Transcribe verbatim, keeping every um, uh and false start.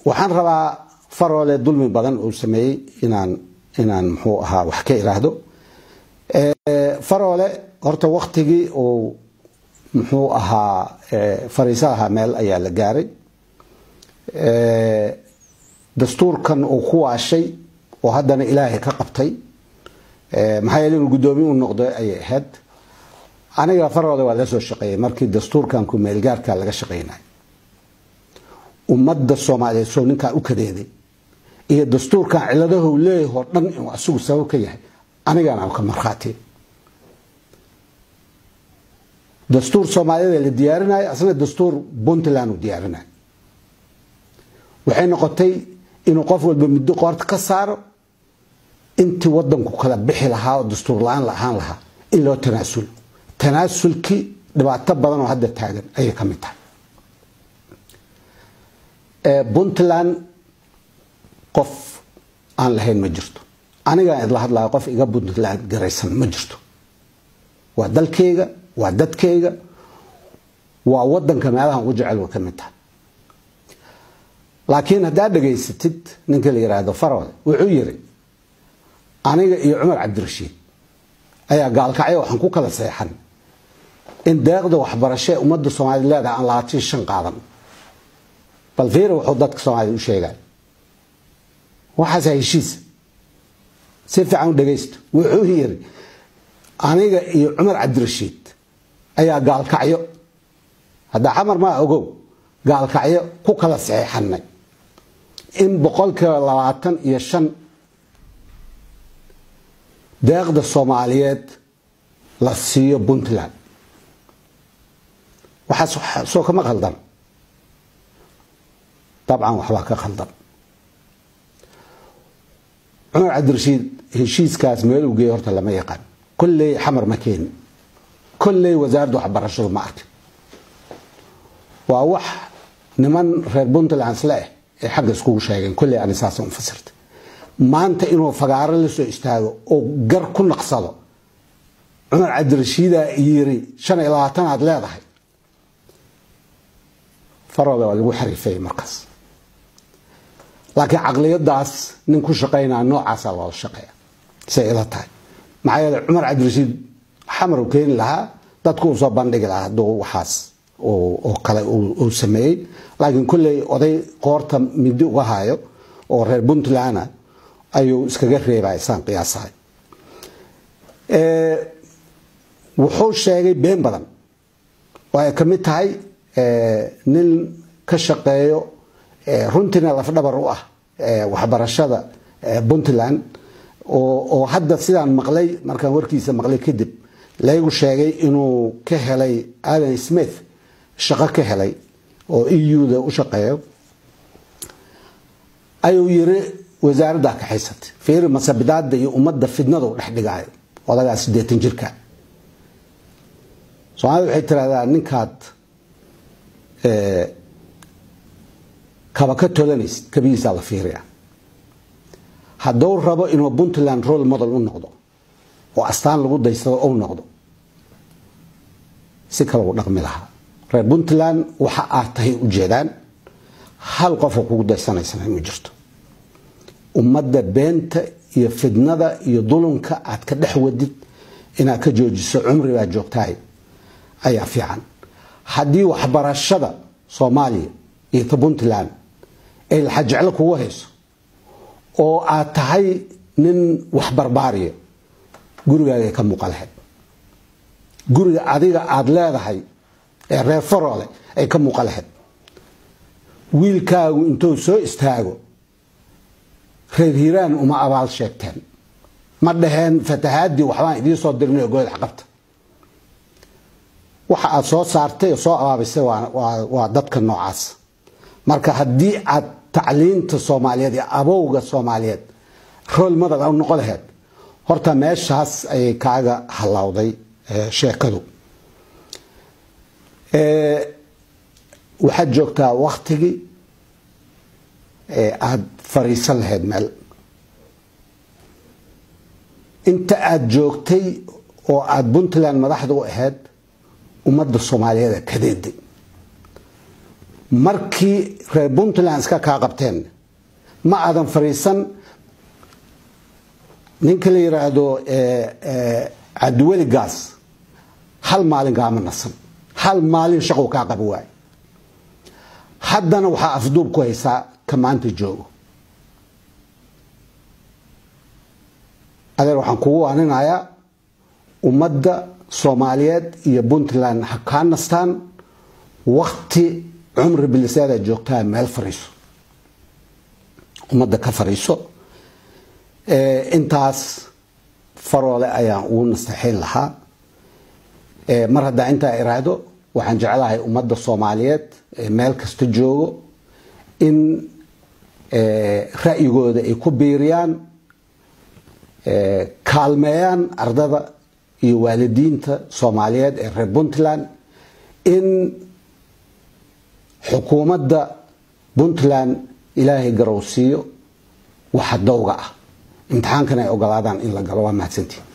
waxaan rabaa Faroole dulmi badan uu sameeyay inaan inaan muxuu ahaa wax ka iraahdo ee Faroole horta waqtigii uu muxuu ahaa fariisaha meel ayaa la gaaray ee dastuurkan uu ku waashay oo haddana Ilaahay ka qabtay ee maxay yeelay gudoomiye uu noqday ay ahayd aniga Faroole waa la soo shaqeeyay markii dastuurkan ku meel gaarka laga shaqeynay ummadda Soomaaliyeed soo ninka u kadeeday iyo dastuurkan ciladaha uu leeyahay oo dhan inuu asugu sabab ka yahay aniga aan ka marxaati dastuur Soomaaliyeed la diyaarinayo asna dastuur Puntland uu diyaarinayo waxay noqotay inuu qof walba mid qoorta ka saaro intii wadanku kala bixi lahaa oo dastuur la'aan lahaan lahaa in loo tanaasul tanaasulki dhibaato badan oo hadda taagan ay ka mid tahay ee Puntland qof aan lahayn ma jirto aniga idla hadlaa qof iga Puntland garaysan ma jirto waa dalkayga waa dadkayga waa wadanka meelaha ugu jecel ka mid tahay laakiin hadaa dhageysatid ninka la yiraahdo Faroole wuxuu yiri aniga iyo Umar Cabdirashiid ayaa gaalkacay waxaan ku kala seexan in deeqda waxbarasho ummadda Soomaaliyeed aan lahayn shan qaadan bal fiir wuxuu dadka Soomaaliyeed u sheegay waxaas heshiis si fiican u dhageysto wuxuu yiri aniga iyo Umar Cabdirashiid ayaa gaalkacyo hada xamar ma ogow gaalkacyo ku kala saxeexnay in boqolkiiba labaatan iyo shan deeqda Soomaaliyeed la siiyo Puntland waxa soo kama qaldan طبعا waxba ka qaldan Umar Cabdirashiid heshiiskaas meel uu geeyo horta lama yaqaan kulli xamar ma keen kulli wasaaradda waxbarashada ma arkin waa wax niman reer Puntland isla ee xaq isku sheegeen kulli aan isaas u fasirtay maanta inuu fagaaro la soo istaago oo gar ku naqsado Umar Cabdirashiid yiri shan iyo labaatan aad leedahay Faroole waa lagu xariifay markaas laakiin aqliyadaas nin ku shaqeynaa noocaas loo shaqeeyo sayida tahay maxay Umar Cabdirashiid xamar u keen lahaa dadku soo bandhigi lahaa doo waxaas oo oo kale uu sameeyay laakiin kulli oday qoorta mid uga hayo oo reer Puntland ayuu iskaga reebay san qiyaasay ee wuxuu sheegay been badan way ka mid tahay ee nin ka shaqeeyo ee runtina laf dhabar u ah ee waxbarashada Puntland oo oo hadda sidaan maqlay markaan warkiisa maqlay kadib leeyahay sheegay inuu ka helay Alan Smith shaqo ka helay oo E U-da u shaqeeyo ayuu yiri wasaaradda ka xisatay fiir masabadaada iyo ummadda fidnada u dhaxdhigaay wadaga siddeetan jirka Soomaalidu waxay tiraahdaa ninkaad ee kaba ka tolanis kabiisa la fiiriya hadduu rabo inuu Puntland role model u noqdo oo astaan lagu daysado oo noqdo si kale u dhaqmi lahaa reer Puntland waxa ay tahay u jeedaan hal qof oo ku daysanaysan ma jirto ummadda beenta iyo fidnada iyo dulunka aad ka dhex wadid inaad ka joojiso cumriga joogtaay ayaa fiican haddii waxbarashada Soomaaliya iyo Puntland ay la jecel kugu hayso oo aad tahay nin wax barbaariyo gurigaaga ka muuqalay guriga adiga aad leedahay ee reer Faroole ay ka muuqalay wiilkaagu intuu soo istaago reer Hiiraan uma abaal sheegteen ma dhaheen fatahaadii waxbaan idin soo dirnay gooyd xaqabta waxa aad soo saartay soo abaabisay waa waa dadka noocaas marka hadii aad tacliinta Soomaaliyeed iyo abowga Soomaaliyeed role model u noqon lahayd horta meeshaas ay kaaga halawday sheekadu ee waxa joogtaa waqtigi ee aad fariisan lahayd meel inta aad joogtay oo aad Puntland madaxda u ahayd ummadda Soomaaliyeed kadeeday markii reer Puntland iska ka qabteen ma aadan fariisan ninka la yiraahdo ee ee Cabdiweli Gaas hal maalin gaama nasan hal maalin shaqo ka qabo waay haddana waxa afduub ku haysaa ka maanta joogo adeer waxaan kugu waaninayaa ummadda Soomaaliyeed iyo Puntland ha ka nastaan waqti cumri bilisaada joogtaa meel fariiso ummadda ka fariiso ee intaas faroole ayaan ugu nastaxin lahaa ee mar hadda inta iraado waxaan jecelahay ummadda Soomaaliyeed meel kasta joogo in ee ra'yigooda ay ku biiriyaan ee kaalmeeyaan ardada iyo waalidiinta Soomaaliyeed ee reer Puntland in xukuumadda Puntland ilaahay garowsiyo waxa dawga ah imtixaankana ay ogolaadaan in la galo waa mahadsantiin